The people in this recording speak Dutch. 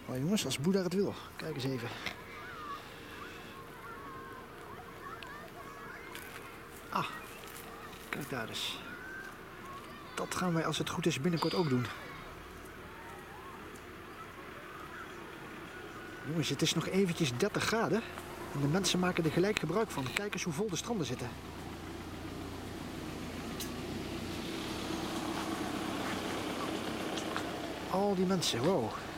Maar jongens, als Boeddha het wil. Kijk eens even. Ah, kijk daar eens. Dat gaan wij als het goed is binnenkort ook doen. Jongens, het is nog eventjes 30 graden. En de mensen maken er gelijk gebruik van. Kijk eens hoe vol de stranden zitten. Al die mensen, wow.